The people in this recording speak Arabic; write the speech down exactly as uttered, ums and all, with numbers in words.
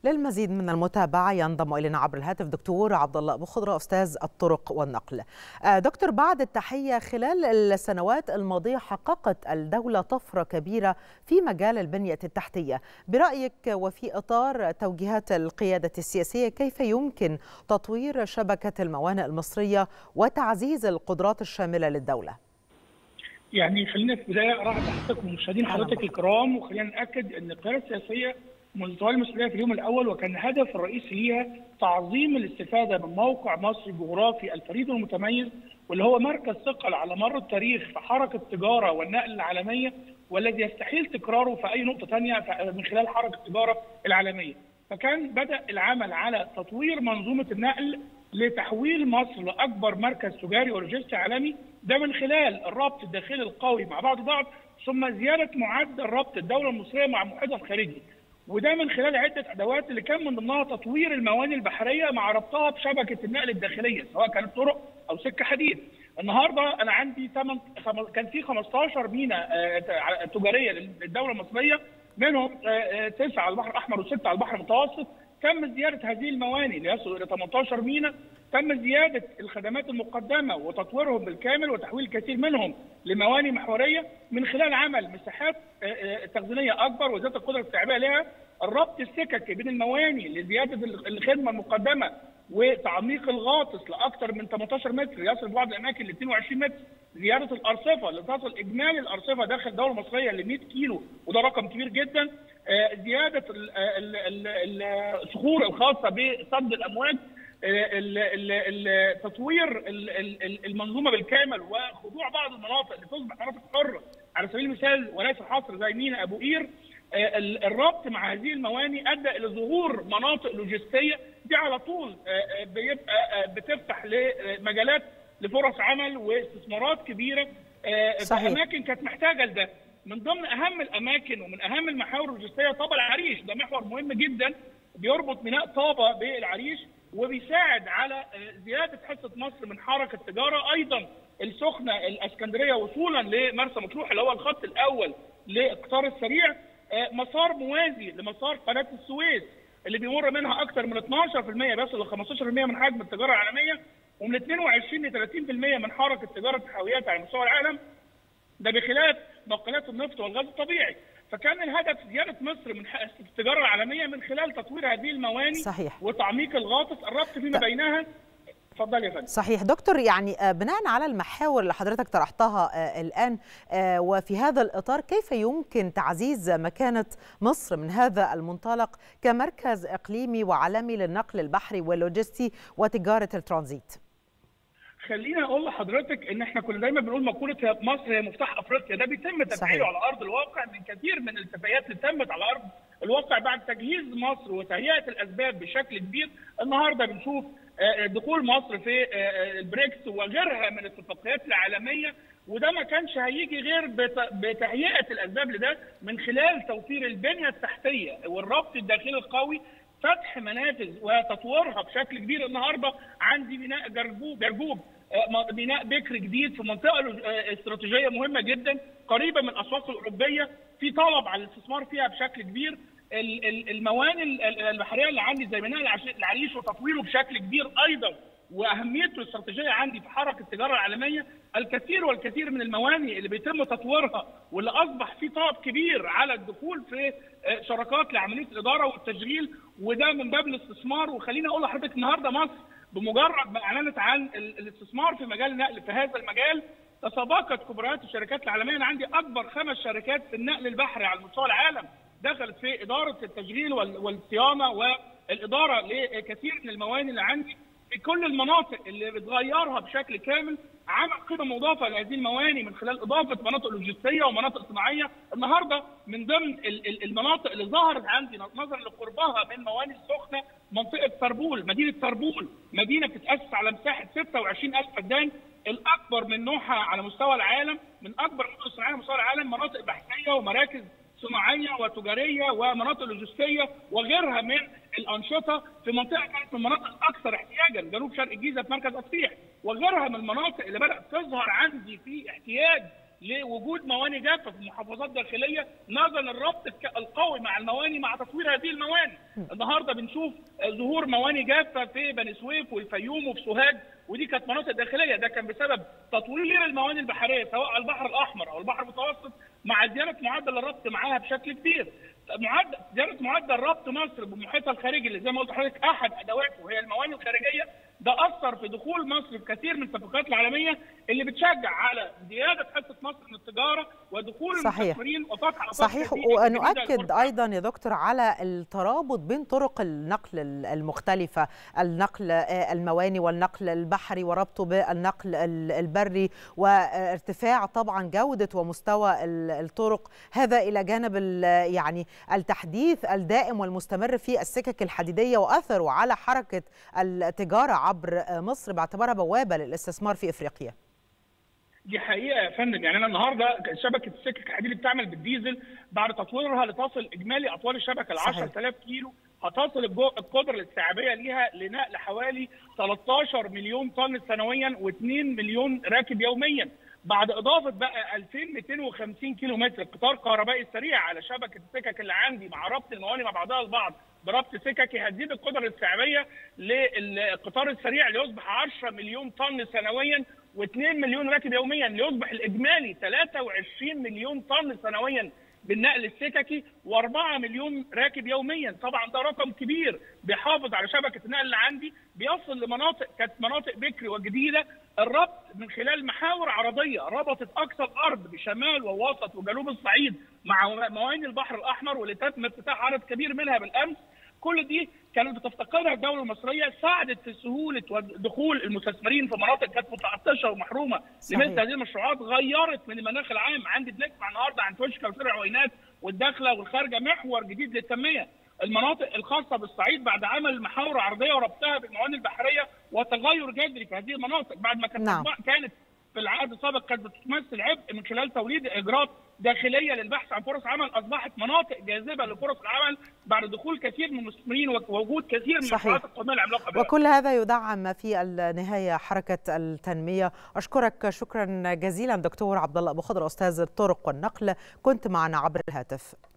للمزيد من المتابعة ينضم إلينا عبر الهاتف دكتور عبد الله أبو خضرة أستاذ الطرق والنقل. دكتور، بعد التحية، خلال السنوات الماضية حققت الدولة طفرة كبيرة في مجال البنية التحتية. برأيك وفي إطار توجيهات القيادة السياسية، كيف يمكن تطوير شبكة الموانئ المصرية وتعزيز القدرات الشاملة للدولة؟ يعني خلينا في البدايه ارحب بحضرتك ومشاهدين حضرتك الكرام، وخلينا ناكد ان القياده السياسيه منذ تولي المسؤوليه في اليوم الاول وكان الهدف الرئيسي ليها تعظيم الاستفاده من موقع مصر الجغرافي الفريد والمتميز، واللي هو مركز ثقل على مر التاريخ في حركه التجاره والنقل العالميه، والذي يستحيل تكراره في اي نقطه ثانيه من خلال حركه التجاره العالميه. فكان بدا العمل على تطوير منظومه النقل لتحويل مصر لاكبر مركز تجاري ولوجستي عالمي، ده من خلال الربط الداخلي القوي مع بعض بعض، ثم زياده معدل ربط الدوله المصريه مع محيطها الخارجي، وده من خلال عده ادوات اللي كان من ضمنها تطوير الموانئ البحريه مع ربطها بشبكه النقل الداخليه سواء كانت طرق او سكه حديد. النهارده انا عندي ثمانية كان في خمستاشر ميناء تجاريه للدوله المصريه، منهم تسعه على البحر الاحمر وسته على البحر المتوسط. تم زياده هذه الموانئ ليصل الى ثمانية عشر ميناء، تم زياده الخدمات المقدمه وتطويرهم بالكامل وتحويل الكثير منهم لموانئ محوريه من خلال عمل مساحات تخزينيه اكبر وزياده القدره الاستيعابيه لها، الربط السككي بين الموانئ لزياده الخدمه المقدمه وتعميق الغاطس لاكثر من ثمانية عشر متر يصل في بعض الاماكن ل اثنين وعشرين متر، زياده الارصفه لتصل اجمالي الارصفه داخل الدوله المصريه ل مئة كيلو وده رقم كبير جدا، زياده الصخور الخاصه بصد الامواج، تطوير المنظومه بالكامل وخضوع بعض المناطق لتصبح مناطق حره على سبيل المثال وليس حصر زي ميناء ابو قير. الربط مع هذه الموانئ ادى الى ظهور مناطق لوجستيه دي على طول بيبقى بتفتح لمجالات لفرص عمل واستثمارات كبيره في اماكن كانت محتاجه لده. من ضمن اهم الاماكن ومن اهم المحاور اللوجستيه طابا العريش، ده محور مهم جدا بيربط ميناء طابا بالعريش وبيساعد على زياده حصه مصر من حركه التجاره. ايضا السخنه الاسكندريه وصولا لمرسى مطروح اللي هو الخط الاول للقطار السريع، مسار موازي لمسار قناه السويس اللي بيمر منها اكثر من اثناشر بالمئة بيصل ل خمستاشر بالمئة من حجم التجاره العالميه، ومن اثنين وعشرين ل ثلاثين بالمئة من حركه تجاره الحاويات على مستوى العالم، ده بخلاف نقلات النفط والغاز الطبيعي. فكان الهدف زياده مصر من التجاره العالميه من خلال تطوير هذه الموانئ صحيح. وتعميق الغاطس، الربط فيما بينها. اتفضل يا فندم. صحيح دكتور، يعني بناء على المحاور اللي حضرتك طرحتها الآن وفي هذا الإطار، كيف يمكن تعزيز مكانة مصر من هذا المنطلق كمركز إقليمي وعالمي للنقل البحري واللوجستي وتجارة الترانزيت؟ خليني اقول لحضرتك ان احنا كنا دايما بنقول مقوله مصر هي مفتاح افريقيا، ده بيتم تفعيله على ارض الواقع من كثير من الاتفاقيات اللي تمت على ارض الواقع بعد تجهيز مصر وتهيئه الاسباب بشكل كبير. النهارده بنشوف دخول مصر في البريكس وغيرها من الاتفاقيات العالميه، وده ما كانش هيجي غير بتهيئه الاسباب لده من خلال توفير البنيه التحتيه والربط الداخلي القوي، فتح منافذ وتطويرها بشكل كبير. النهارده عندي ميناء جرجوب جرجوب ميناء بكر جديد في منطقه استراتيجيه مهمه جدا قريبه من الاسواق الاوروبيه، في طلب على الاستثمار فيها بشكل كبير. الموانئ البحريه اللي عندي زي ميناء العريش وتطويره بشكل كبير ايضا، واهميته الاستراتيجيه عندي في حركه التجاره العالميه. الكثير والكثير من الموانئ اللي بيتم تطويرها واللي اصبح في طلب كبير على الدخول في شراكات لعمليه الاداره والتشغيل، وده من باب الاستثمار. وخليني اقول لحضرتك النهارده مصر بمجرد ما اعلنت عن الاستثمار في مجال النقل في هذا المجال تسابقت كبريات الشركات العالميه. انا عندي اكبر خمس شركات في النقل البحري على مستوى العالم دخلت في اداره التشغيل والصيانه والاداره لكثير من الموانئ اللي عندي في كل المناطق اللي بتغيرها بشكل كامل، عمل قيمه مضافه لهذه الموانئ من خلال اضافه مناطق لوجستيه ومناطق صناعيه. النهارده من ضمن المناطق اللي ظهرت عندي نظرا لقربها من موانئ السخنه منطقه طربول، مدينه طربول، مدينه بتتاسس على مساحه ستة وعشرين ألف فدان، الاكبر من نوعها على مستوى العالم، من اكبر المدن الصناعيه على مستوى العالم، مناطق بحثيه ومراكز صناعيه وتجاريه ومناطق لوجستيه وغيرها من الانشطه في منطقه كانت من المناطق الاكثر احتياجا، جنوب شرق الجيزه في مركز اصفيح، وغيرها من المناطق اللي بدات تظهر عندي في احتياج لوجود مواني جافه في محافظات داخليه، نظرا للربط القوي مع المواني مع تطوير هذه المواني. النهارده بنشوف ظهور مواني جافه في بني سويف والفيوم وفي سوهاج، ودي كانت مناطق داخليه. ده كان بسبب تطوير المواني البحريه سواء على البحر الاحمر او البحر المتوسط، مع زياده معدل الربط معاها بشكل كبير. معدل زياده معدل ربط مصر بمحيطها الخارجي اللي زي ما قلت لحضرتك احد ادواته وهي المواني الخارجيه، ده اثر في دخول مصر في كثير من الصفقات العالميه اللي بتشجع على زياده حصه مصر من التجاره ودخول المستثمرين وفتح افاق صحيح. ونؤكد ايضا يا دكتور على الترابط بين طرق النقل المختلفه، النقل المواني والنقل البحري وربطه بالنقل البري، وارتفاع طبعا جوده ومستوى الطرق، هذا الى جانب يعني التحديث الدائم والمستمر في السكك الحديديه واثره على حركه التجاره عبر مصر باعتبارها بوابه للاستثمار في افريقيا. دي حقيقه يا فندم، يعني انا النهارده شبكه السكك الحديدي بتعمل بالديزل، بعد تطويرها لتصل اجمالي اطوال الشبكه ل عشرة آلاف كيلو، هتصل القدره الاستيعابيه ليها لنقل حوالي ثلاثة عشر مليون طن سنويا واثنين مليون راكب يوميا، بعد اضافه بقى ألفين ومئتين وخمسين كيلو متر قطار كهربائي سريع على شبكه السكك اللي عندي، مع ربط المواني مع بعضها البعض بربط سككي، هتزيد القدره الاستيعابيه للقطار السريع ليصبح عشرة مليون طن سنويا واثنين مليون راكب يوميا، ليصبح الاجمالي ثلاثة وعشرين مليون طن سنويا بالنقل السككي وأربعة مليون راكب يوميا. طبعا ده رقم كبير بيحافظ على شبكه النقل اللي عندي، بيصل لمناطق كانت مناطق بكري وجديده. الربط من خلال محاور عرضيه ربطت اقصى الارض بشمال ووسط وجنوب الصعيد مع مواني البحر الاحمر، واللي تم افتتاح عدد كبير منها بالامس. كل دي كانت بتفتقدها الدوله المصريه، ساعدت في سهوله دخول المستثمرين في مناطق كانت متعطشه ومحرومه لمثل هذه المشروعات، غيرت من المناخ العام. عندي بنسمع النهارده عن توشكا وشارع عوينات والداخله والخارجه محور جديد للتنميه. المناطق الخاصه بالصعيد بعد عمل محاور عرضيه وربطها بالموانئ البحريه وتغير جذري في هذه المناطق، بعد ما كانت نعم. كانت في العهد السابق كانت بتمثل عبء من خلال توليد اجراءات داخليه للبحث عن فرص عمل، اصبحت مناطق جاذبه لفرص العمل بعد دخول كثير من المستثمرين ووجود كثير من المشروعات القوميه العملاقه بها. وكل هذا يدعم في النهايه حركه التنميه. اشكرك شكرا جزيلا دكتور عبد الله ابو خضره استاذ الطرق والنقل، كنت معنا عبر الهاتف.